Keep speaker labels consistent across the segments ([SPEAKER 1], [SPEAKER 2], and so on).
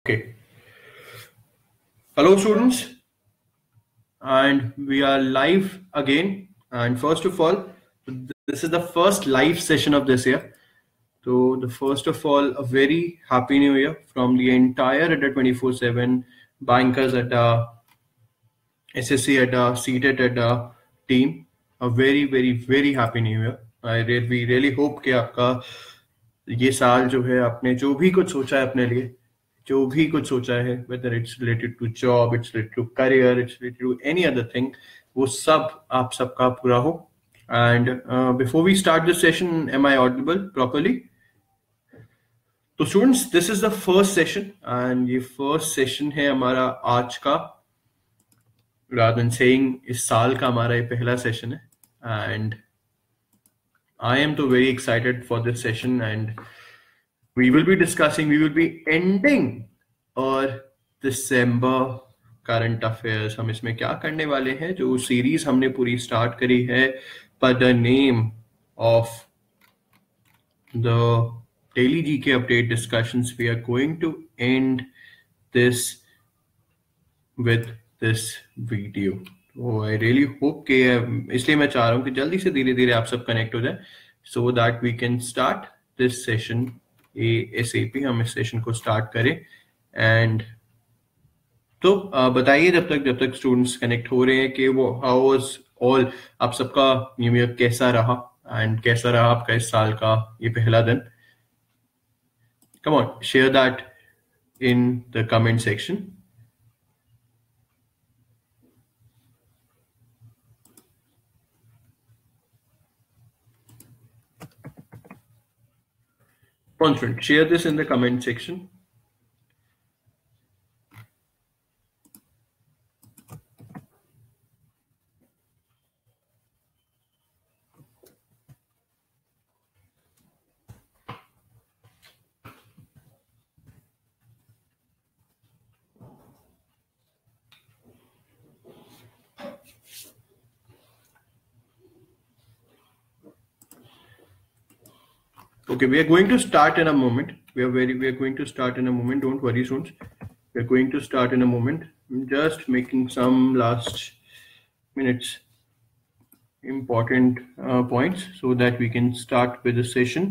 [SPEAKER 1] Okay. Hello, students, and we are live again. And first of all, this is the first live session of this year. So, first of all, a very happy new year from the entire Adda 24/7 bankers at the SSC at the seated at the team. A very, very, very happy new year. We really hope कि आपका ये साल जो है आपने जो भी कुछ सोचा है अपने लिए जो भी कुछ सोचा है whether it's related to job, it's related to career, it's related to any other thing, वो सब आप सबका पूरा हो. And before we start this session, am I audible properly? तो students, this is the first session and ये first session है हमारा आज का. rather than saying इस साल का हमारा ये पहला सेशन है. And I am too very excited for this session, and we will be ending और December current affairs. हम इसमें क्या करने वाले हैं, जो सीरीज हमने पूरी स्टार्ट करी है by the name of the daily GK update discussions, we are going to end this with this video. तो आई रियली होप कि इसलिए मैं चाह रहा हूँ कि जल्दी से धीरे धीरे आप सब कनेक्ट हो जाए so that we can start this session ASAP. हम इस सेशन को स्टार्ट करें. एंड तो बताइए जब तक स्टूडेंट्स कनेक्ट हो रहे हैं कि वो हाउ वाज ऑल, आप सबका न्यू ईयर कैसा रहा एंड कैसा रहा आपका इस साल का ये पहला दिन. Come on, share that in the comment section. Share this in the comment section. Okay, we are going to start in a moment. We are going to start in a moment. Don't worry, students. We are going to start in a moment. I'm just making some last minutes important points so that we can start with the session.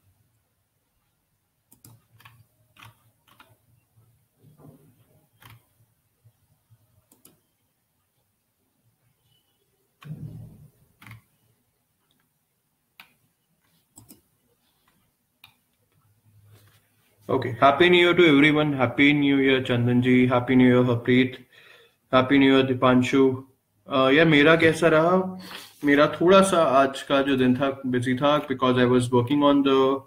[SPEAKER 1] Okay, Happy New Year to everyone. Happy New Year, Chandanji. Happy New Year, Harpreet. Happy New Year, Dipanshu. यार मेरा कैसा रहा? मेरा थोड़ा सा आज का जो दिन था बिजी था because I was working on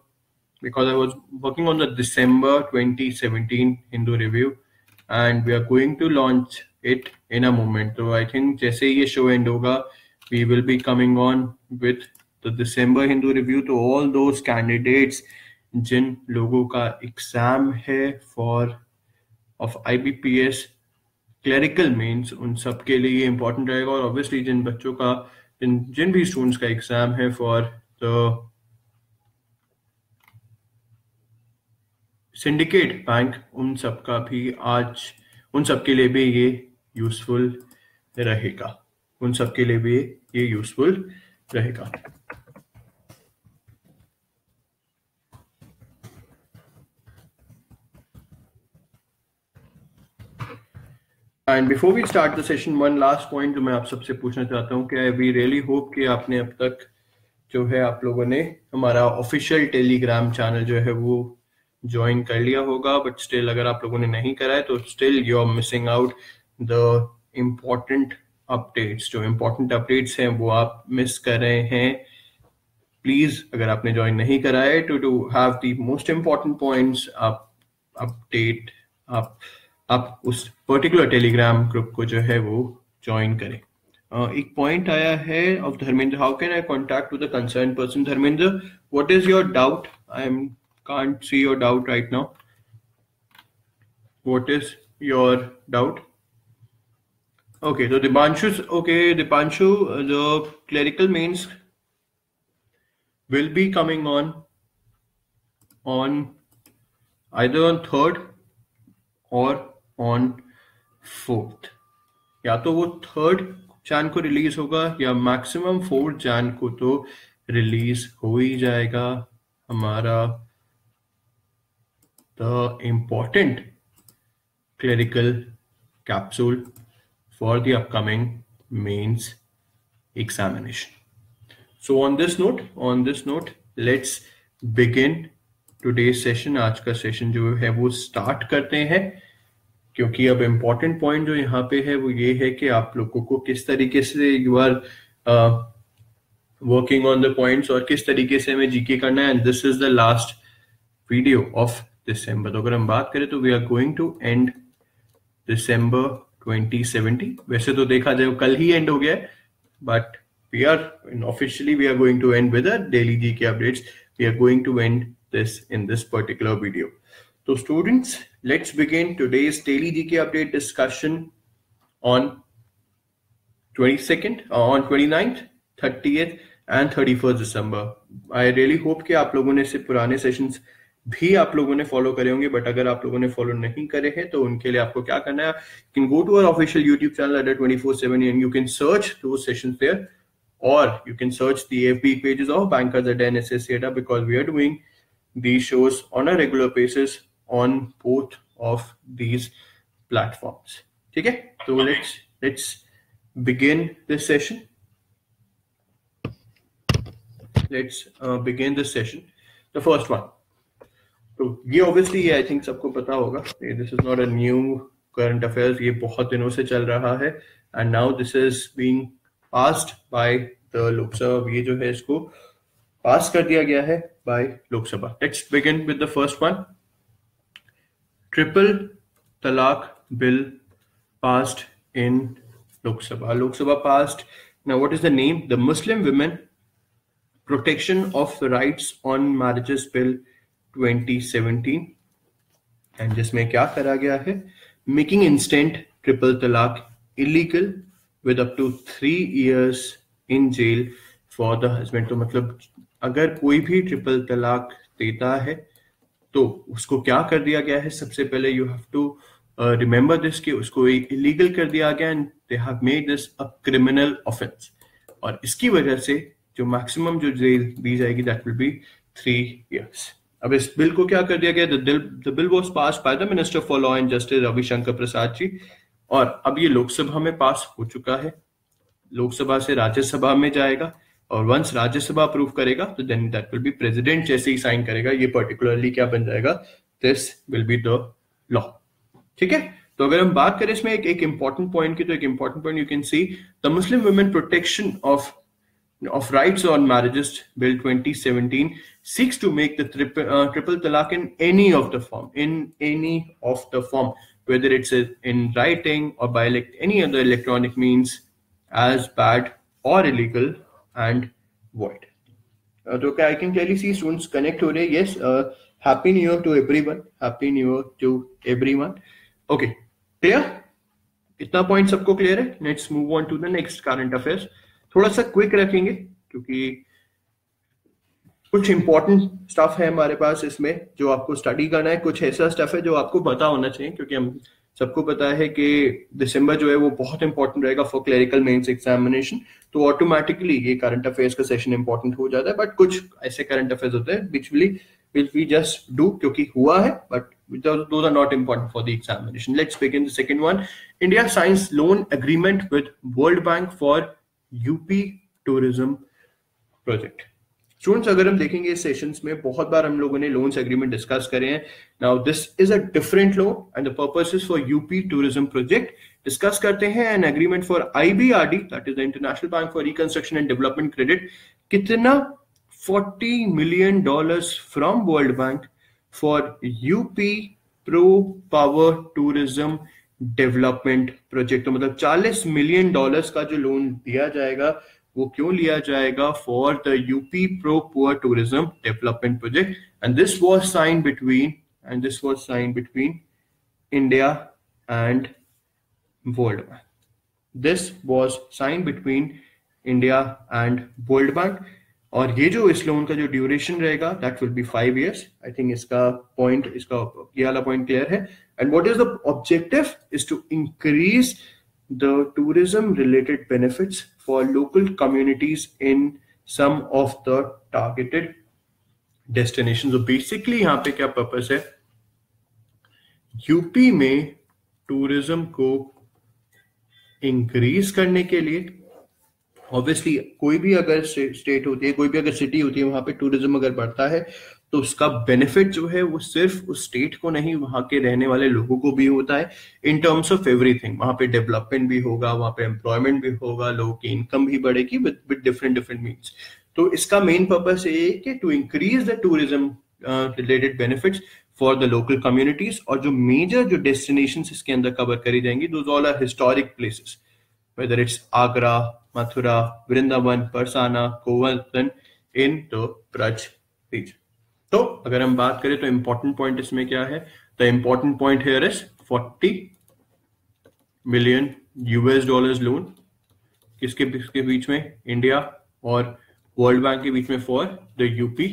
[SPEAKER 1] the December 2017 Hindu review, and we are going to launch it in a moment. So I think जैसे ही ये show end होगा, we will be coming on with the December Hindu review. तो all those candidates जिन लोगों का exam है of IBPS clerical mains, उन सब के लिए इम्पोर्टेंट रहेगा. और ऑब्वियसली जिन बच्चों का जिन भी स्टूडेंट्स का एग्जाम है फॉर द सिंडिकेट बैंक, उन सब के लिए भी ये यूजफुल रहेगा. And before we start the session, one last point जो मैं आप सबसे पूछना चाहता हूँ कि वी रियली होप कि आपने अब तक जो है आप लोगों ने हमारा ऑफिशियल टेलीग्राम चैनल जो है वो ज्वाइन कर लिया होगा. बट स्टिल अगर आप लोगों ने नहीं करा है तो still you are missing out the important updates. जो इम्पोर्टेंट अपडेट्स हैं वो आप मिस कर रहे हैं. प्लीज अगर आपने ज्वाइन नहीं करा है to have the most important points, आप उस पर्टिकुलर टेलीग्राम ग्रुप को जो है वो ज्वाइन करें. एक पॉइंट आया है of Dharmendra, how can I contact to the concern person. Dharmendra, what is your doubt? I can't see your doubt right now. What is your doubt? Okay, so Dipanshu, the clerical mains will be coming on either on 3rd और on 4th, या तो वो 3rd Jain को release होगा या maximum 4th Jain को तो release हो ही जाएगा हमारा the important clerical capsule for the upcoming mains examination. So on this note, let's begin today's session. आज का सेशन जो है वो स्टार्ट करते हैं, क्योंकि अब इम्पोर्टेंट पॉइंट जो यहाँ पे है वो ये है कि आप लोगों को किस तरीके से you are working on the points और किस तरीके से हमें जीके करना है. And this is the last video of December. तो अगर हम बात करें तो we are going to end December 2070. वैसे तो देखा जाए कल ही एंड हो गया है, but we are officially we are going to end with a daily GK updates. We are going to end this in this particular video. So students, let's begin today's daily GK update discussion on 22nd, on 29th, 30th and 31st December. I really hope कि आप लोगों ने से पुराने sessions भी आप लोगों ने फॉलो करे होंगे, बट अगर आप लोगों ने फॉलो नहीं करे हैं तो उनके लिए आपको क्या करना है, you can go to our official YouTube channel at 24/7 and you can search those sessions there, or you can search the FB pages of Bankers at NSS data, because we are doing these shows on a regular basis on both of these platforms. ठीक है, तो let's begin this session. Let's begin this session. The first one. तो ये obviously ये I think सबको पता होगा, this is not a new current affairs, ये बहुत दिनों से चल रहा है and now this is being passed by the Lok Sabha. ये जो है इसको पास कर दिया गया है by Lok Sabha. Let's begin with the first one. Triple talaq bill passed in Lok Sabha. Lok Sabha passed. Now what is the name? The Muslim women protection of rights on marriages bill 2017. And जिसमें क्या करा गया है, making instant triple talaq illegal with up to 3 years in jail for the husband. तो मतलब अगर कोई भी ट्रिपल तलाक देता है तो उसको क्या कर दिया गया है, सबसे पहले you have to remember this कि उसको एक इलीगल कर दिया गया and they have made this a criminal offence. और इसकी वजह से जो मैक्सिमम जो जेल दी जाएगी दैट विल बी 3 years. अब इस बिल को क्या कर दिया गया, the bill was passed by the minister for law and justice Ravishankar Prasad ji, और अब ये लोकसभा में पास हो चुका है. लोकसभा से राज्यसभा में जाएगा और वंस राज्यसभा अप्रूव करेगा तो then that will be president जैसे ही साइन करेगा, ये पर्टिकुलरली क्या बन जाएगा, this will be the law. ठीक है, तो अगर हम बात करें इसमें एक इंपॉर्टेंट पॉइंट की, तो एक important point you can see the Muslim women protection of rights on marriages bill 2017 seeks to make the triple talaq in any of the form, whether it's in writing or by any other electronic means, as bad or illegal and void. So I can clearly see students connect today. Yes, happy new year to everyone. Happy new year to everyone. Okay, clear? इतना point सबको clear है? Let's move on to the next current affairs. थोड़ा सा quick रखेंगे क्योंकि कुछ important stuff है हमारे पास इसमें जो आपको स्टडी करना है, कुछ ऐसा स्टफ है जो आपको पता होना चाहिए, क्योंकि हम सबको पता है कि दिसंबर जो है वो बहुत इंपॉर्टेंट रहेगा फॉर क्लरिकल मेंस एग्जामिनेशन. तो ऑटोमेटिकली ये करंट अफेयर्स का सेशन इंपॉर्टेंट हो जाता है, बट कुछ ऐसे करंट अफेयर्स होते हैं which will we just do क्योंकि हुआ है, but those are not important for the examination. Let's begin the second one. India signs loan agreement with World Bank for UP tourism project. Students अगर हम देखेंगे इस sessions में बहुत बार हम लोगों ने लोन्स एग्रीमेंट डिस्कस करे हैं. Now this is a different loan and the purpose is for UP tourism project. Discuss करते हैं an agreement for IBRD, that is the international bank for reconstruction and development credit. कितना? $40 million from world bank for UP pro power tourism development project. तो मतलब $40 million का जो loan दिया जाएगा वो क्यों लिया जाएगा, for the UP pro poor tourism development project. And this was signed between India and world bank. This was signed between India and World Bank. और ये जो इस लोन का जो ड्यूरेशन रहेगा that will be 5 years. I think इसका point, इसका ये वाला पॉइंट क्लियर है. And what is the objective is to increase the tourism related benefits for local communities in some of the targeted destination. तो basically यहाँ पे क्या purpose है, यूपी में टूरिज्म को इंक्रीज करने के लिए, ऑब्वियसली कोई भी अगर स्टेट होती है, कोई भी अगर सिटी होती है, वहां पे टूरिज्म अगर बढ़ता है तो उसका बेनिफिट जो है वो सिर्फ उस स्टेट को नहीं, वहां के रहने वाले लोगों को भी होता है इन टर्म्स ऑफ एवरीथिंग. वहां पे डेवलपमेंट भी होगा, वहां पे एम्प्लॉयमेंट भी होगा, लोगों की इनकम भी बढ़ेगी विद डिफरेंट मीन्स. तो इसका मेन पर्पस ये है कि to increase the tourism related benefits for the local communities. और जो मेजर जो डेस्टिनेशन इसके अंदर कवर करी जाएंगी, those all are historic places, whether it's Agra, Mathura, Vrindavan, Parsana, Govardhan in the Braj region. तो अगर हम बात करें तो इंपॉर्टेंट पॉइंट इसमें क्या है, the important point here is $40 million loan किसके बीच में, इंडिया और वर्ल्ड बैंक के बीच में for the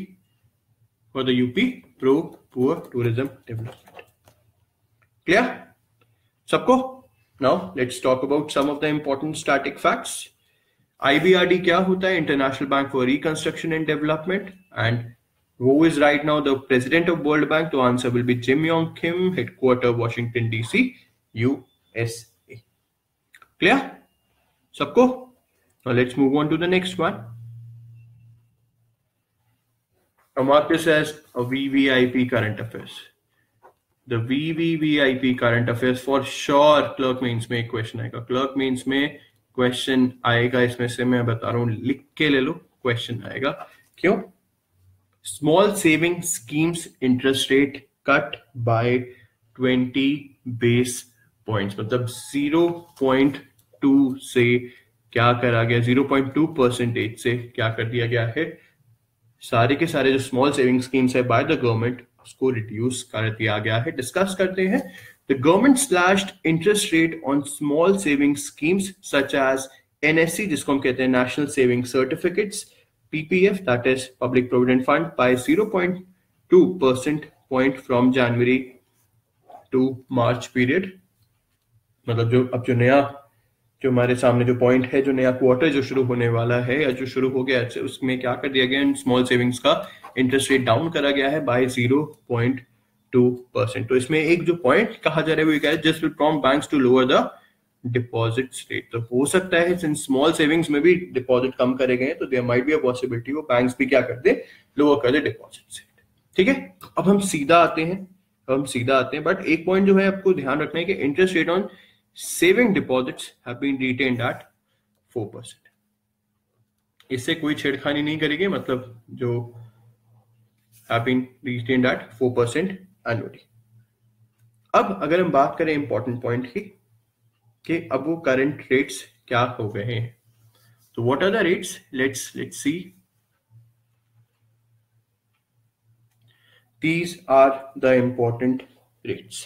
[SPEAKER 1] UP pro poor tourism development. Clear सबको? Now let's talk about some of the important static facts. IBRD क्या होता है? International Bank for Reconstruction and Development. And who is right now the president of World Bank? The answer will be Jim Yong Kim, headquarter Washington DC, USA. Clear? सबको? Now let's move on to the next one. Marcus says a VVIP current affairs. The VVVIP current affairs for sure clerk mains में एक question आएगा. Clerk mains में question आएगा, इसमें से मैं बता रहा हूं, लिख के ले लो, क्वेश्चन आएगा. क्यों? Small saving schemes interest rate cut by 20 base points. मतलब 0.2 से क्या करा गया, 0.2% से क्या कर दिया गया है, सारे के सारे जो स्मॉल सेविंग स्कीम्स है बाय द गवर्नमेंट उसको रिड्यूस कर दिया गया है. डिस्कस करते हैं. The government slashed interest rate on small saving schemes such as NSC, जिसको हम कहते हैं national saving certificates, PPF that is public provident fund, by 0.2% point from January to March period. मतलब जो अब जो नया जो हमारे सामने जो पॉइंट है, जो नया क्वार्टर जो शुरू होने वाला है या जो शुरू हो गया है, उसमें क्या कर दिया गया, स्मॉल सेविंग्स का इंटरेस्ट रेट डाउन करा गया है बाय 0.2%. तो इसमें एक जो पॉइंट कहा जा रहा है वो क्या है, just will prompt banks to lower the deposit rate. तो हो सकता है सिंस स्मॉल सेविंग्स में भी डिपॉजिट कम करे गए तो there might be a possibility वो बैंक्स भी क्या कर दे, लोअर कर दे डिपॉजिट रेट. ठीक है, अब हम सीधा आते हैं. बट एक पॉइंट जो है आपको ध्यान रखना है कि interest rate on saving deposits have been retained at 4%. इससे कोई छेड़खानी नहीं करेगी, मतलब जो have been retained at 4% annually. अब अगर हम बात करें इंपॉर्टेंट पॉइंट की कि अब वो करंट रेट्स क्या हो गए हैं, तो what are the rates, let's see. These are the important rates.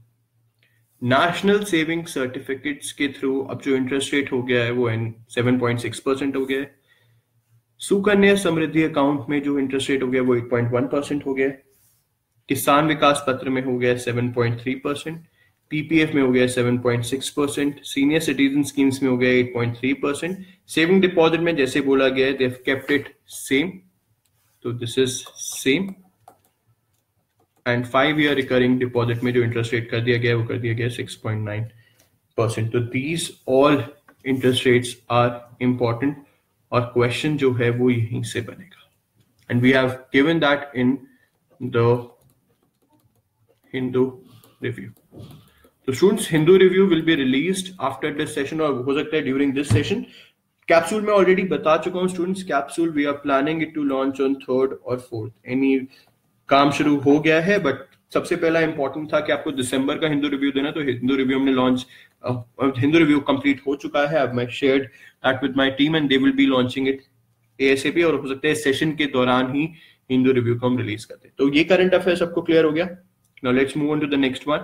[SPEAKER 1] National saving certificates के थ्रू अब जो इंटरेस्ट रेट हो गया है वो 7.6% हो गया है. सुकन्या समृद्धि अकाउंट में जो इंटरेस्ट रेट हो गया वो 8.1% हो गया. किसान विकास पत्र में हो गया 7.3%. PPF में हो गया 7.6%. सीनियर सिटीजन स्कीम्स में हो गया 8.3%. सेविंग डिपॉजिट में जैसे बोला गया है, they have kept it same, तो this is same. And 5-year recurring deposit में जो इंटरेस्ट रेट कर दिया गया वो कर दिया गया 6.9%. तो these all interest rates are important और क्वेश्चन जो है वो यहीं से बनेगा. And we have given that in the Hindu review. तो students, Hindu review will be released after this session, और हो सकता है ड्यूरिंग दिस सेशन. कैप्सूल में ऑलरेडी बता चुका हूं students, capsule we are planning it to launch on 3rd और 4th. एनी काम शुरू हो गया है, बट सबसे पहला इंपॉर्टेंट था कि आपको दिसंबर का हिंदू रिव्यू देना. तो हिंदू रिव्यू हमने लॉन्च, हिंदू रिव्यू कंप्लीट हो चुका है. अब मैं shared that with my team and they will be launching it ASAP, और हो सकता है सेशन के दौरान ही हिंदू रिव्यू को हम रिलीज करते हैं. तो ये करंट अफेयर्स सबको क्लियर हो गया. Now let's move on to the next one.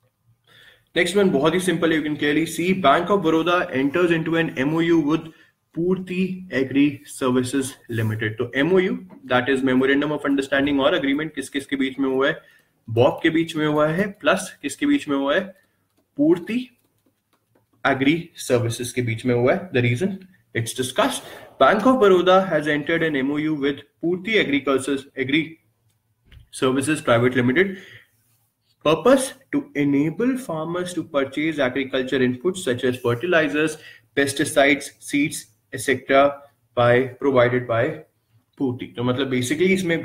[SPEAKER 1] Next one बहुत ही सिंपल है, you can clearly see. Bank of Baroda enters into an MOU with Purti agri services limited. तो MOU that is memorandum of understanding और agreement किस किस के बीच में हुआ है? बॉब के बीच में हुआ है, प्लस किसके बीच में हुआ है? पूर्ति एग्री सर्विसेज के बीच में हुआ है। The reason it's discussed, bank of Baroda has entered an MOU with Purti agri services private limited. Purpose to enable farmers to purchase agriculture inputs such as fertilizers, pesticides, seeds, etc. provided by पूर्ति. तो मतलब basically इसमें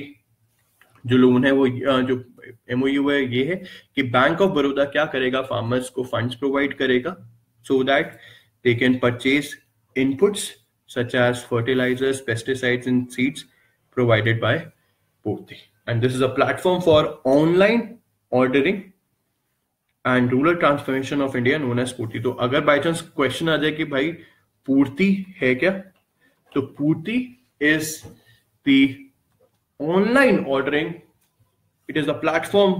[SPEAKER 1] जो loan है वो जो MOU है ये है कि बैंक ऑफ बड़ौदा क्या करेगा? फार्मर्स को फंड्स प्रोवाइड करेगा so that they can purchase inputs such as fertilizers, pesticides and seeds provided by Purti. And this is a platform for online ordering and rural transformation of India known as Purti. तो अगर by chance question आ जाए कि भाई पूर्ति है क्या, तो पूर्ति is the online ordering. It is a platform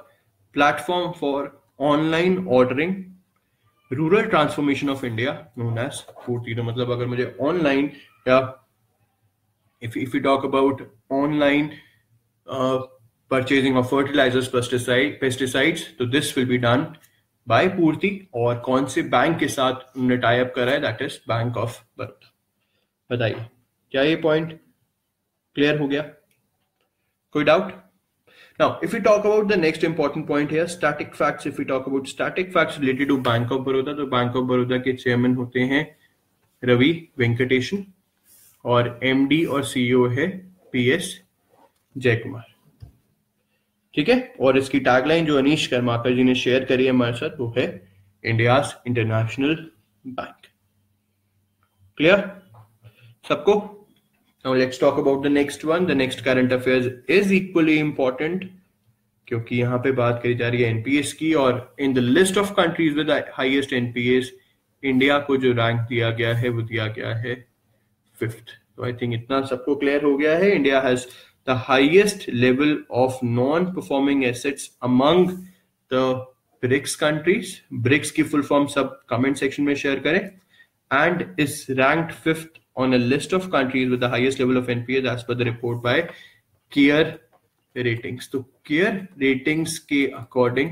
[SPEAKER 1] for online ordering rural transformation of India known as Purti. तो मतलब अगर मुझे online या if we talk about online purchasing of fertilizers, pesticides, तो this will be done by Purti. और कौन से bank के साथ उन्होंने टाई अप करा है? That is bank of Baroda. बताइए क्या ये पॉइंट क्लियर हो गया? कोई doubt? Now, if we talk about the next important point here, static facts. If we talk about static facts related to Bank of Baroda, तो Bank of Baroda के chairman होते हैं रवि वेंकटेशन और MD और CEO है PS जयकुमार. ठीक है, और इसकी टैगलाइन जो अनीश कर्माकर जी ने शेयर करी है हमारे साथ वो है इंडियाज इंटरनेशनल बैंक. क्लियर सबको? Now let's talk about the next one. The next current affairs is equally important क्योंकि यहाँ पे बात करी जा रही है NPS की, और in the list of countries with the highest NPS India को जो रैंक दिया गया है वो दिया गया है 5th. तो आई थिंक इतना सबको क्लियर हो गया है. India has the highest level of non-performing assets among the BRICS countries. BRICS की full form सब comment section में share करें. And is ranked 5th on a list of countries with the highest level of NPS as per the report by CARE Ratings. तो CARE Ratings के according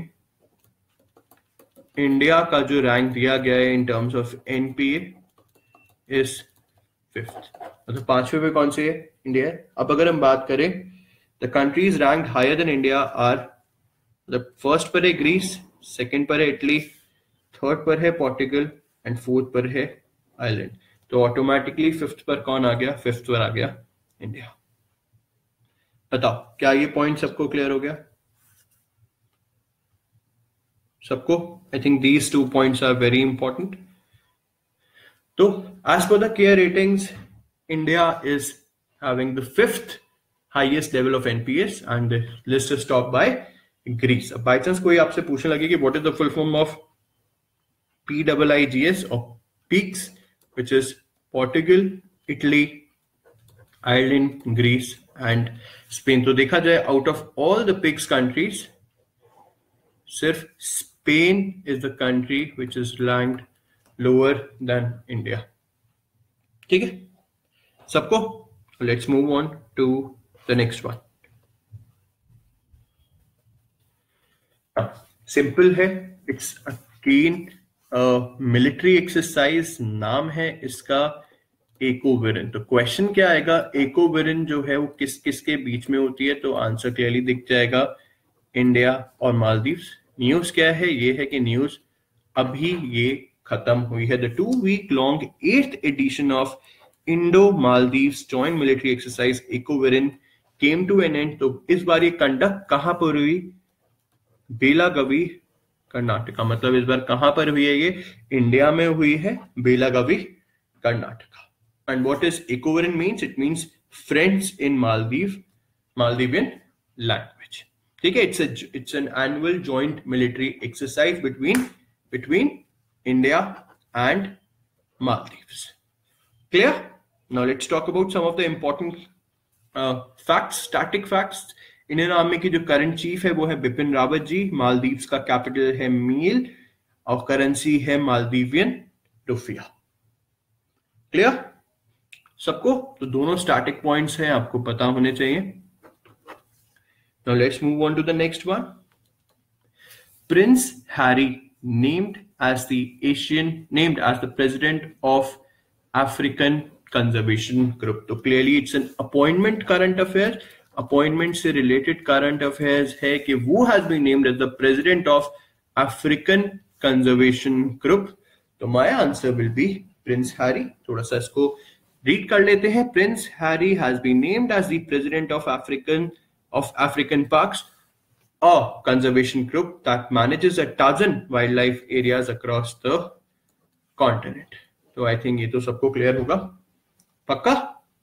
[SPEAKER 1] India का जो rank दिया गया है in terms of NPA is 5th. मतलब 5वें पे कौन सी है? इंडिया है. अब अगर हम बात करें the countries ranked higher than India are, मतलब फर्स्ट पर है ग्रीस, सेकंड पर है इटली, थर्ड पर है पोर्टुगल एंड फोर्थ पर है आयरलैंड. तो ऑटोमेटिकली 5th पर कौन आ गया? 5th पर आ गया इंडिया. बताओ क्या ये पॉइंट सबको क्लियर हो गया? सबको? I think these 2 points are very important. तो as per the CARE ratings, India is having the 5th highest level of NPS and the list is topped by Greece. अब by chance कोई आपसे पूछने लगे कि what is the full form of PIIGS or PIIGS, which is Portugal, Italy, Ireland, Greece and Spain. तो देखा जाए out of all the PIIGS countries, सिर्फ Spain is the country which is ranked lower than India. ठीक है सबको? Let's move on to the next one. Simple है. It's again military exercise. नाम है इसका एकोविरन. तो क्वेश्चन क्या आएगा? एकोविरन जो है वो किस किस के बीच में होती है? तो आंसर क्लियरली दिख जाएगा, इंडिया और मालदीव्स. न्यूज क्या है? ये है कि न्यूज अभी ये खत्म हुई है. The 2-week long 8th edition of Indo-Maldives joint military exercise ECOWIRIN came to an end. तो इस बार ये कंडक्ट कहां पर हुई? बेलागवी, कर्नाटका. मतलब इस बार कहां पर हुई है? ये इंडिया में हुई है, Belagavi, Karnataka. And what is ECOWIRIN means? It means friends in Maldivian language. ठीक है. It's an annual joint military exercise between India and Maldives. Clear? Now let's talk about some of the important facts, static facts. Indian army की जो current chief है वो है बिपिन रावत जी. मालदीव्स का capital है मील और करेंसी है मालदीवियन रुपया. क्लियर सबको? तो दोनों स्टैटिक पॉइंट्स हैं, आपको पता होने चाहिए. Now let's move on to the next one. Prince Harry named as the president of African Conservation Group. तो clearly it's an appointment current affairs. Appointment से related current affairs है कि वो has been named as the president of African Conservation Group. तो my answer will be Prince Harry. थोड़ा सा इसको read कर लेते हैं. Prince Harry has been named as the president of African Parks, a conservation group that manages 1,000 wildlife areas across the continent. तो I think ये तो सबको clear होगा, पक्का?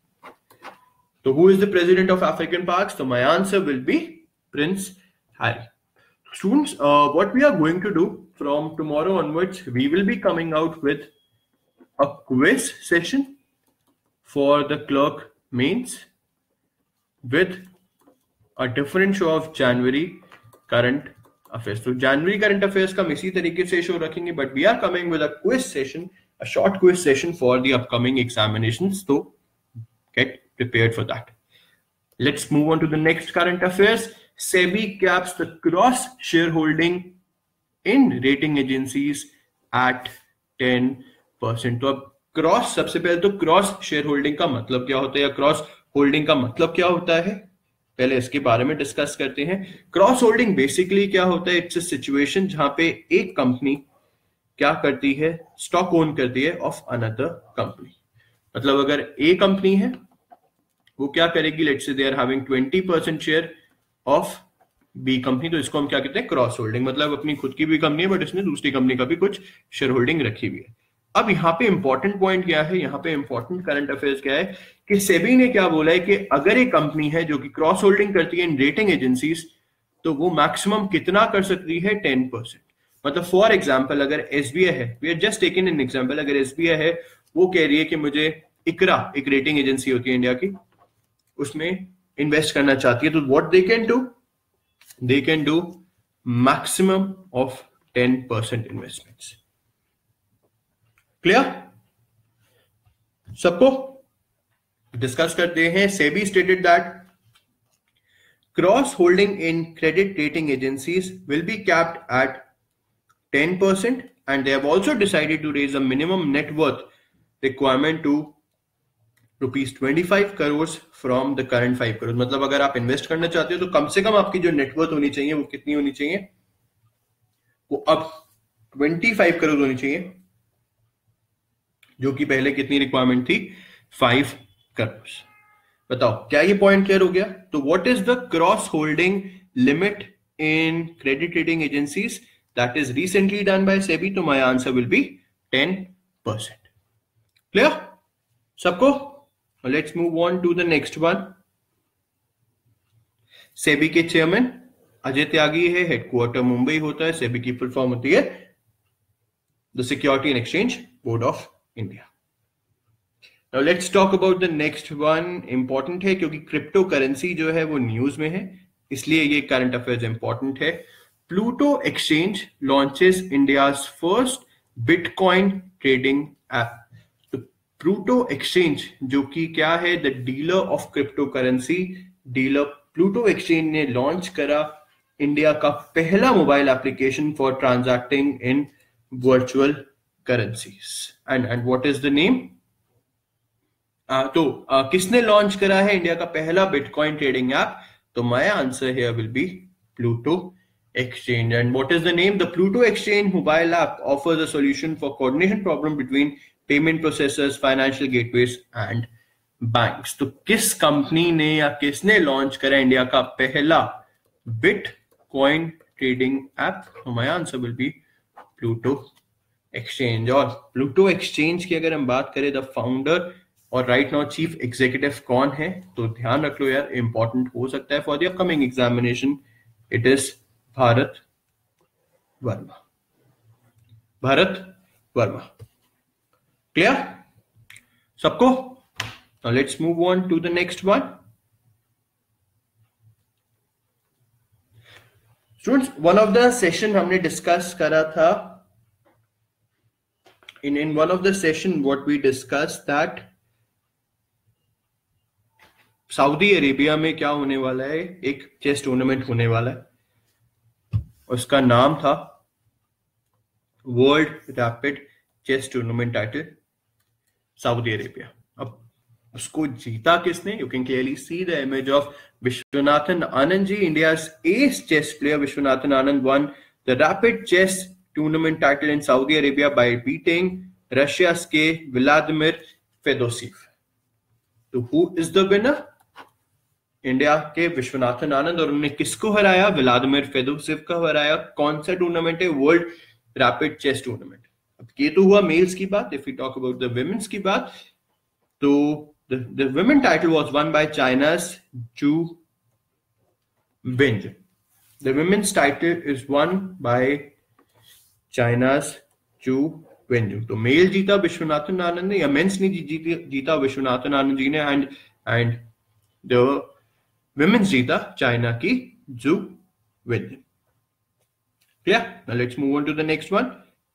[SPEAKER 1] तो who is the president of African Parks? So my answer will be Prince Harry. Students, what we are going to do from tomorrow onwards, we will be coming out with a quiz session for the clerk mains with a different show of January current affairs. So January current affairs का हम इसी तरीके से show रखेंगे, but we are coming with a quiz session, a short quiz session for the upcoming examinations. So get prepared for that. Let's move on to the next current affairs. SEBI caps the cross shareholding in rating agencies at 10%. तो अब cross, सबसे पहले तो cross share holding का मतलब क्या होता है या क्रॉस होल्डिंग का मतलब क्या होता है, पहले इसके बारे में डिस्कस करते हैं. क्रॉस होल्डिंग बेसिकली क्या होता है? इट्स अ सिचुएशन जहां पे एक कंपनी क्या करती है, स्टॉक ओन करती है ऑफ अनदर कंपनी. मतलब अगर ए कंपनी है वो क्या करेगी, let's say they are having 20% share of B company, तो इसको हम क्या कहते हैं, क्रॉस होल्डिंग. मतलब अपनी खुद की भी कंपनी है बट इसने दूसरी कंपनी का भी कुछ शेयर होल्डिंग रखी हुई है. अब यहाँ पे इंपॉर्टेंट पॉइंट क्या है, यहाँ पे इंपॉर्टेंट करंट अफेयर्स क्या है कि सेबी ने क्या बोला है कि अगर एक कंपनी है जो कि क्रॉस होल्डिंग करती है इन रेटिंग एजेंसीज, तो वो मैक्सिमम कितना कर सकती है, 10%. मतलब फॉर एग्जांपल अगर एसबीआई है, we are just taken an example, अगर एसबीआई है वो कह रही है कि मुझे इकरा, एक रेटिंग एजेंसी होती है इंडिया की, उसमें इन्वेस्ट करना चाहती है, तो what they can do, they can do maximum of 10% investments. Clear सबको? डिस्कस करते हैं. SEBI stated that cross holding in credit rating agencies will be capped at 10% and they have also decided to raise a minimum net worth requirement to ₹25 crores from the current 5 crores. मतलब अगर आप invest करना चाहते हो तो कम से कम आपकी जो नेटवर्थ होनी चाहिए वो कितनी होनी चाहिए, वो अब 25 करोड़ होनी चाहिए, जो कि पहले कितनी रिक्वायरमेंट थी, 5 करोड़. बताओ क्या ये पॉइंट क्लियर हो गया? तो what is the cross holding limit in credit rating agencies that is recently done by SEBI? तो my answer will be 10%. Clear सबको? Let's move on to the next one. SEBI के चेयरमैन अजय त्यागी है, headquarter Mumbai होता है. सेबी की फुल फॉर्म होती है the security and exchange board of India. Now let's talk about the next one. Important है क्योंकि क्रिप्टो करेंसी जो है वो न्यूज में है, इसलिए ये करंट अफेयर्स इंपॉर्टेंट है. Pluto exchange launches India's first bitcoin trading app. Pluto exchange जो कि क्या है, the dealer of crypto currency dealer, Pluto exchange ने लॉन्च करा इंडिया का पहला mobile application for transacting in virtual currencies. And what is the name? किसने launch करा है इंडिया का पहला बिटकॉइन ट्रेडिंग ऐप? तो my answer here will be Pluto exchange. And what is the name? The Pluto Exchange mobile app offers a solution for coordination problem between payment processors, financial gateways and banks. तो किस company ने या किसने launch करा India का पहला bitcoin trading app? My answer will be Pluto exchange. और Pluto exchange की अगर हम बात करें, द फाउंडर और राइट नाउ चीफ एग्जीक्यूटिव कौन है, तो ध्यान रख लो यार, इंपॉर्टेंट हो सकता है for the upcoming examination. It is Bharat Verma. Bharat Verma. Clear सबको? Now let's move on to the next one. Students, one of the session हमने डिस्कस करा था in one of the session what we discussed that Saudi Arabia में क्या होने वाला है, एक चेस टूर्नामेंट होने वाला है, उसका नाम था world rapid chess tournament title Saudi Arabia. अब उसको जीता किसने? You can clearly see the image of Viswanathan Anand ji, India's ace chess player Viswanathan Anand won the rapid chess tournament title in Saudi Arabia by beating Russia's के व्लादिमीर फेदोसिव. तो who is the winner? India के विश्वनाथन आनंद. और उन्होंने किसको हराया? व्लादिमीर फेदोसिव का हराया. कौन सा टूर्नामेंट है? World rapid chess tournament. अब ये तो हुआ मेल्स की बात. If you talk about the women's की बात, तो the women title was won by China's Zhu Wenjun. The women's title is won by China's Zhu Wenjun. तो मेल जीता विश्वनाथन आनंद ने, या मेंस ने जीता विश्वनाथन आनंद जी ने, एंड द विमेन्स जीता चाइना की Zhu Wenjun. Clear? Now let's move on to the next one.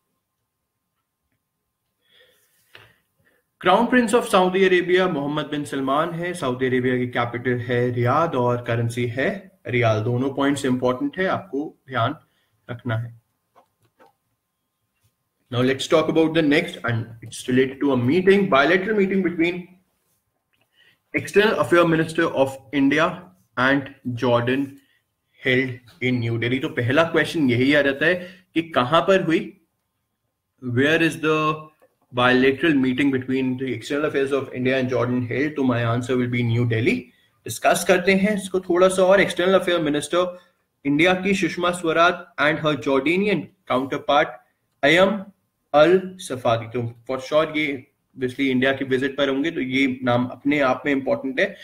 [SPEAKER 1] Crown prince of Saudi Arabia Mohammed bin Salman है. सऊदी अरेबिया की कैपिटल है रियाद और करेंसी है रियाल. दोनों पॉइंट्स इंपॉर्टेंट है, आपको ध्यान रखना है. Now let's talk about the next, and it's related to a meeting, bilateral meeting between External Affairs Minister of India and Jordan held in New Delhi. तो पहला क्वेश्चन यही आ जाता है कि कहां पर हुई? Where is the bilateral meeting between the External Affairs of India and Jordan held? तो my answer will be New Delhi. Discuss करते हैं इसको थोड़ा सा और. एक्सटर्नल अफेयर मिनिस्टर इंडिया की Sushma Swaraj and her Jordanian counterpart Ayman al Safadi. तो for sure ये ऑब्वियसली इंडिया की विजिट पर होंगे, तो ये नाम अपने आप में इंपॉर्टेंट है.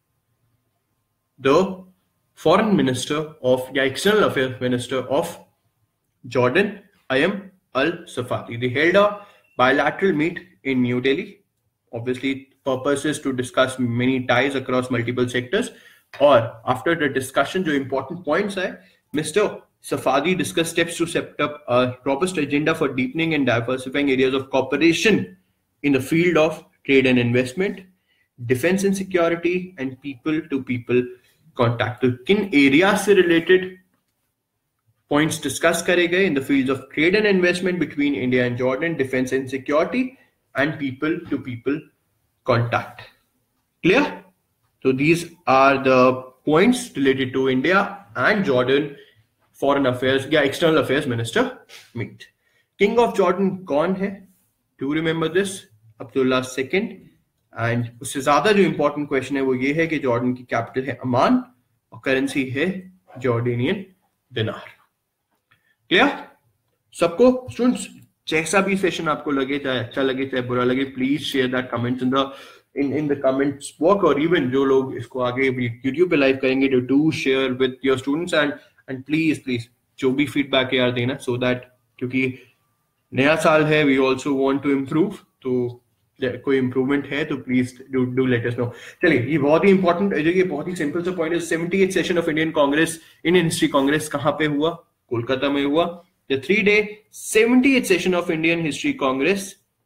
[SPEAKER 1] द फॉरेन मिनिस्टर ऑफ या external affair minister of Jordan Ayman al Safadi. They held a bilateral meet in New Delhi. Obviously, purpose is to discuss many ties across multiple sectors. Or after the discussion, जो important points है, Mr. Safadi discussed steps to set up a robust agenda for deepening and diversifying areas of cooperation in the field of trade and investment, defense and security, and people-to-people contact. तो किन areas से related points discuss करे गए? In the fields of trade and investment between India and Jordan, defense and security, and people-to-people contact. Clear? So these are the points related to India and Jordan foreign affairs या external affairs minister meet. King of Jordan कौन है? Do you remember this? Abdullah II. And उससे ज्यादा जो important question है वो ये है कि जॉर्डन की कैपिटल है अमान और करेंसी है जॉर्डेनियन दिनार. क्लियर? सबको स्टूडेंट्स जैसा भी सेशन आपको लगे, चाहे अच्छा लगे चाहे बुरा लगे, please share that comments in the comments box. और इवन जो लोग इसको आगे भी यूट्यूब पे लाइव करेंगे, तो do share with your students and please जो भी फीडबैक है यार देना, सो दैट क्योंकि नया साल है, we also want to improve. तो कोई इंप्रूवमेंट है तो please do let us know. चलिए, ये बहुत ही इंपॉर्टेंट है, ये बहुत ही सिंपल सा पॉइंट है. 78th session of Indian congress, Indian history congress कहां पे हुआ? कोलकाता में हुआ. The 3-day 78th session of Indian History Congress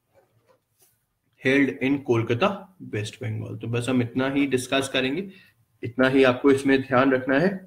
[SPEAKER 1] held in Kolkata, West Bengal. तो बस हम इतना ही डिस्कस करेंगे, इतना ही आपको इसमें ध्यान रखना है.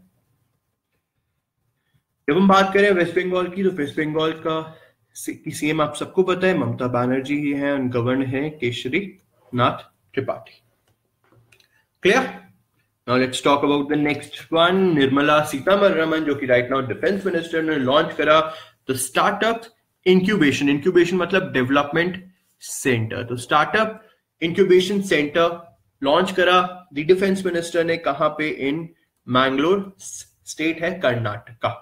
[SPEAKER 1] जब हम बात करें वेस्ट बंगाल की, तो वेस्ट बंगाल का सीएम आप सबको पता है ममता बनर्जी ही है, और गवर्नर है Keshari Nath Tripathi. Clear? Now let's talk about the next one. Nirmala Sitharaman जो कि राइट नाउ डिफेंस मिनिस्टर ने लॉन्च करा द स्टार्टअप इंक्यूबेशन. इंक्यूबेशन मतलब डेवलपमेंट सेंटर. तो स्टार्टअप इंक्यूबेशन सेंटर लॉन्च करा द डिफेंस मिनिस्टर ने. कहां पे? इन मैंगलोर. स्टेट है कर्नाटका.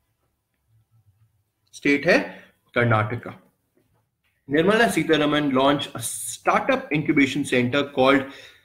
[SPEAKER 1] स्टेट है Karnataka. Nirmala Sitharaman launch a startup incubation centre called,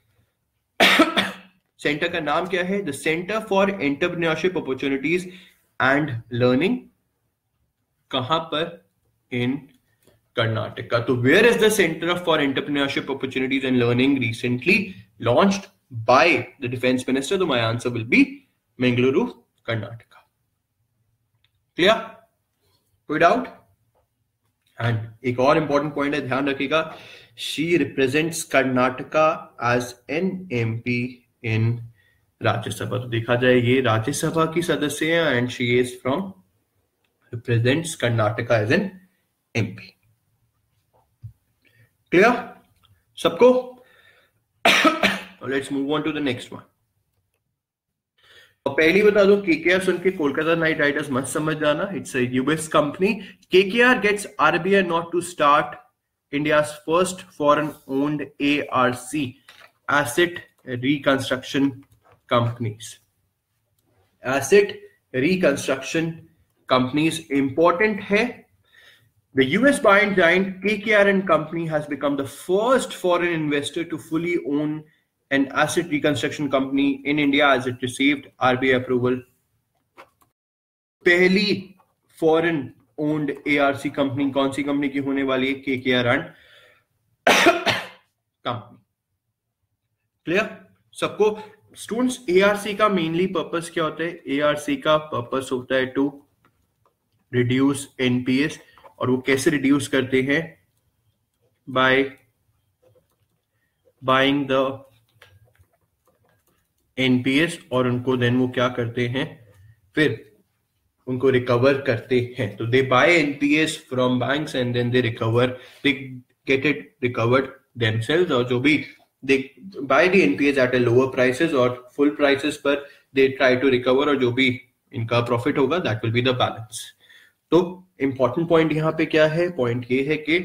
[SPEAKER 1] centre का नाम क्या है? The centre for entrepreneurship opportunities and learning. कहां पर? इन कर्नाटका. तो where is the centre for entrepreneurship opportunities and learning recently launched by the defence minister? तो my answer will be Mangaluru, Karnataka. Clear? कोई doubt? And एक और इंपॉर्टेंट पॉइंट है, ध्यान रखिएगा, she represents Karnataka as an MP इन राज्यसभा। तो देखा जाए ये राज्यसभा की सदस्य है and she is from represents Karnataka as an MP. Clear सबको? Let's move on to the next one. और पहली बता दो, केकेआर सुन के कोलकाता नाइट राइडर्स मत समझ जाना, it's a US company. KKR gets RBI nod to start India's first foreign-owned ARC, asset reconstruction companies. Asset reconstruction companies important है. The US buying giant KKR and Company has become the first foreign investor to fully own an asset reconstruction company in India as it received RBI approval. पहली foreign owned ARC company कौन सी company की होने वाली है? KKR and company. Clear सबको? Students, ARC का mainly purpose क्या होता है? ARC का पर्पस होता है टू रिड्यूस NPS, और वो कैसे रिड्यूस करते हैं? बाय बाइंग द NPS, और उनको देन वो क्या करते हैं? फिर उनको रिकवर करते हैं। तो they buy NPS from banks and then they recover, they get it recovered themselves, और जो भी they buy the NPS at a lower prices और फुल प्राइसेस पर दे ट्राई टू रिकवर, और जो भी इनका प्रॉफिट होगा that will be the balance. तो इंपॉर्टेंट पॉइंट यहां पे क्या है? पॉइंट ये है कि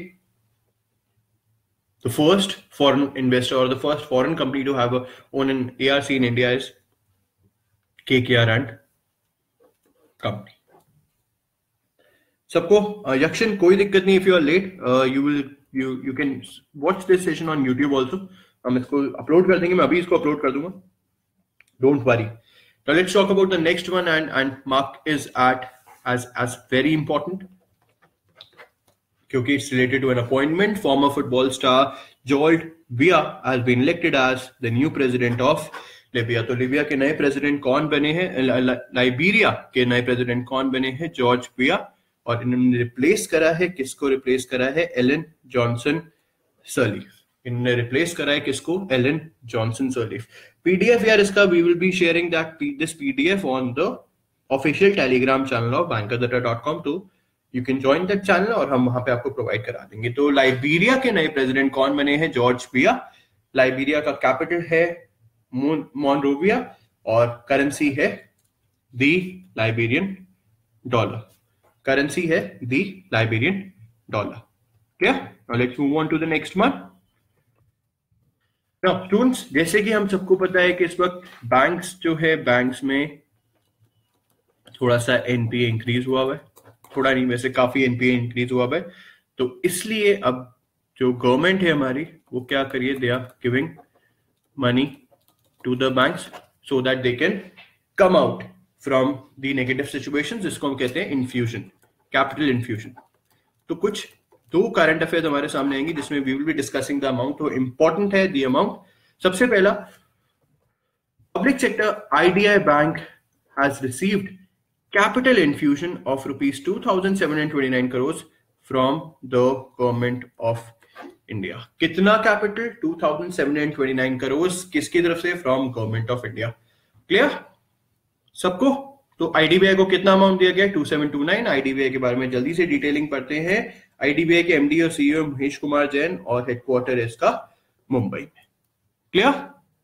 [SPEAKER 1] the first foreign investor or the first foreign company to have own an ARC in India is KKR and company. सबको यक्षन कोई दिक्कत नहीं, if you are late you can watch this session on YouTube also. हम इसको upload कर देंगे, मैं अभी इसको अपलोड कर दूंगा, don't worry. Now let's talk about the next one, and Mark is as very important क्योंकि it's related to an appointment. Former football star George Weah has been elected as the new president of Libya. तो लिबिया के नए president कौन बने हैं? Liberia के नए president कौन बने हैं? जॉर्ज विया। और इन्होंने रिप्लेस करा है, किसको रिप्लेस करा है? Ellen Johnson Sirleaf. इन्होंने रिप्लेस करा है किसको? Elon Johnson Sirleaf. PDF यार इसका we will be sharing this PDF on the official Telegram channel of bankerdata.com, तो you can join that channel और हम वहां पे आपको प्रोवाइड करा देंगे। तो लाइबेरिया के नए प्रेसिडेंट कौन बने हैं? जॉर्ज विया। लाइबेरिया का कैपिटल है मोनरोविया और करेंसी है दी लाइबेरियन डॉलर। करेंसी है दी लाइबेरियन डॉलर। क्या? Now let's move on to the next one. Now students, जैसे कि हम सबको पता है कि इस वक्त बैंक्स जो है, बैंक्स में थोड़ा सा NPA इंक्रीज हुआ है, थोड़ा नहीं वैसे काफी NPA इंक्रीज हुआ है। तो इसलिए अब जो गवर्नमेंट है हमारी, वो क्या करिए? They are giving money to the banks so that they can come out from the negative situations, जिसको हम कहते हैं इन्फ्यूजन, कैपिटल इन्फ्यूजन। तो कुछ दो करंट अफेयर्स हमारे सामने आएंगे जिसमें we will be discussing the amount. तो इंपॉर्टेंट है द अमाउंट। सबसे पहला, public sector IDI bank has received capital infusion of rupees 2,729 crores from the government of India. कितना कैपिटल? 2,729 crores किसकी तरफ से? From government of India. Clear सबको? तो IDBI को कितना अमाउंट दिया गया? 2,729। IDBI के बारे में जल्दी से डिटेलिंग पढ़ते हैं। IDBI के MD और CEO महेश कुमार जैन और हेडक्वार्टर इसका मुंबई में। क्लियर?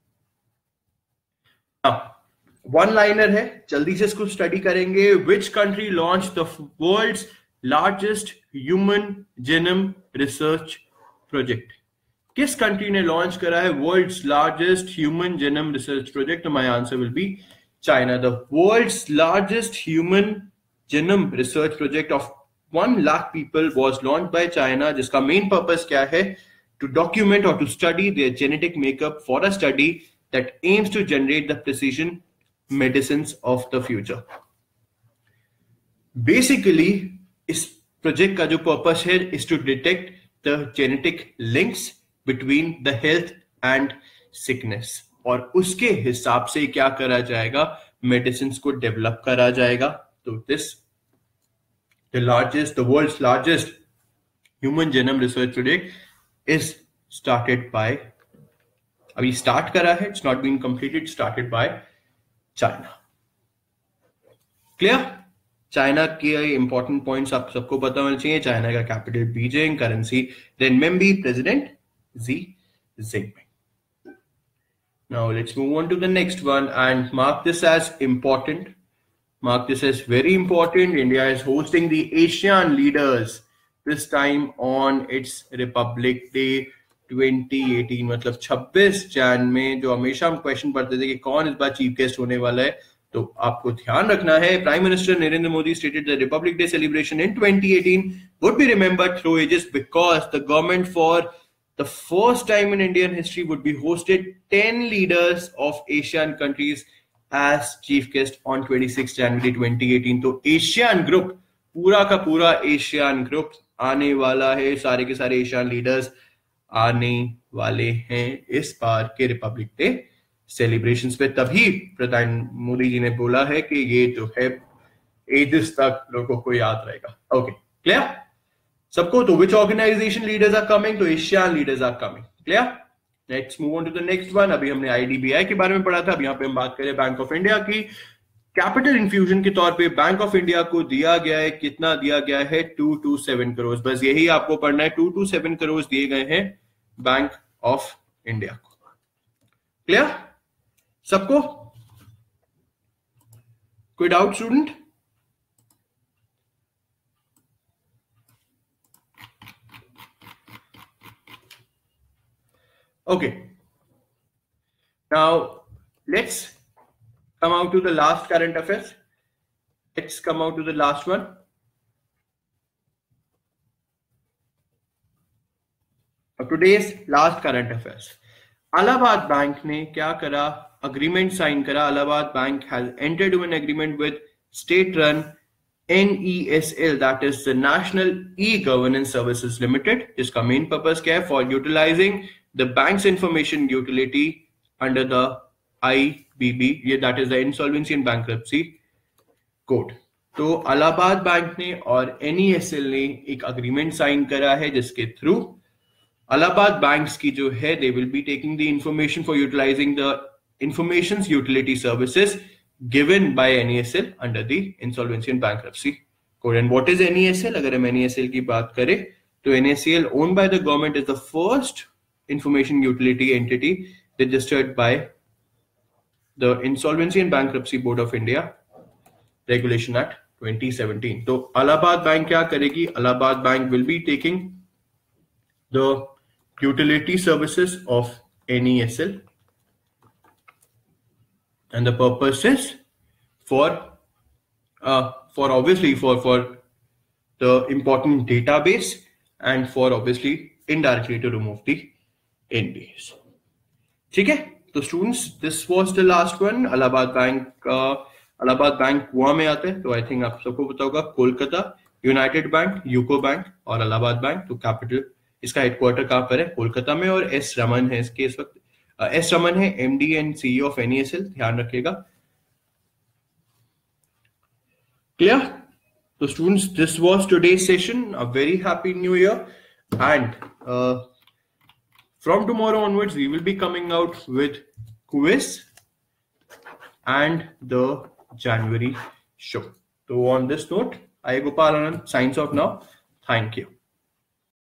[SPEAKER 1] वन लाइनर है, जल्दी से इसको स्टडी करेंगे। Which country launch the world's largest human genome research project? किस कंट्री ने लॉन्च करा है world's largest human genome research project? My answer will be China. The world's largest human genome research project of 1 lakh people was launch by China, जिसका main purpose क्या है? To document और to study their genetic makeup for a study that aims to generate the precision medicines of the future. Basically, इस project का जो purpose है is to detect the genetic links between the health and sickness, और उसके हिसाब से क्या करा जाएगा? मेडिसिन को डेवलप करा जाएगा। तो the world's largest Human Genome Research Project is started by, अभी start करा है, it's not been completed, started by China. Clear? China के इंपॉर्टेंट पॉइंट्स आप सबको पता होना चाहिए. चाइना का capital Beijing, currency renminbi, president Xi Jinping. Now let's move on to the next one and mark this as important. Mark this as very important. India is hosting the ASEAN leaders this time on its Republic Day 2018. मतलब 26 जन में, जो हमेशा हम question पढ़ते थे कि कौन इस बार चीफ गेस्ट होने वाला है, तो आपको ध्यान रखना है. Prime minister Narendra Modi stated the Republic Day celebration in 2018 would be remembered through ages because the government, for the first time in Indian history, would be hosted 10 leaders of Asian countries as chief guest on 26 January 2018. तो Asian group, पूरा का पूरा Asian group आने वाला है. सारे के सारे एशियन लीडर्स आने वाले हैं इस बार के रिपब्लिक डे सेलिब्रेशंस पे. तभी प्रधान मोदी जी ने बोला है कि ये जो है एजेस तक लोगों को याद रहेगा. ओके, क्लियर सबको? तो which organisation leaders are coming? तो ASEAN leaders are coming. Clear? Let's move on to the next one. अभी हमने आईडीबीआई के बारे में पढ़ा था. अब यहाँ पे हम बात करें बैंक ऑफ इंडिया की. कैपिटल इन्फ्यूजन के तौर पे बैंक ऑफ इंडिया को दिया गया है, कितना दिया गया है? 227 करोड़. बस यही आपको पढ़ना है, 227 करोड़ दिए गए हैं बैंक ऑफ इंडिया को. क्लियर सबको? कोई doubt student? Okay, now let's come out to the last current affairs. Let's come out to the last one. Today's last current affairs. Allahabad Bank ने क्या करा? Agreement sign करा. Allahabad Bank has entered into an agreement with state-run NESL, that is the National E-Governance Services Limited. जिसका main purpose क्या है? For utilizing the bank's information utility under the IBB, that is the Insolvency and Bankruptcy Code. तो Allahabad bank ने और NESL ने एक agreement sign करा है जिसके थ्रू अलाहाबाद बैंक्स की जो है, they will be taking the information for utilizing the information's utility services given by NESL under the Insolvency and Bankruptcy Code. And what is NESL? अगर हम NESL की बात करें तो NESL owned by the government is the first information utility entity registered by the Insolvency and Bankruptcy Board of India, Regulation Act 2017. तो Allahabad bank क्या करेगी? Allahabad bank will be taking the utility services of NESL, and the purpose is for obviously for the important database and for obviously indirectly to remove the NPAs. ठीक है? तो students, this was the last one. Allahabad bank Goa में आता है, तो I think आप सबको पता होगा. Kolkata, united bank, UCO bank और अलाहाबाद बैंक. तो कैपिटल, इसका हेडक्वार्टर कहाँ पर है? कोलकाता में. और एस रमन है इसके इस वक्त. एस रमन है MD and CEO of NESL. ध्यान रखिएगा. क्लियर? तो students, this was today's session. A very happy new year. And from tomorrow onwards, we will be coming out with quiz and the January show. So on this note, I, Gopal Anand, signs off now. Thank you.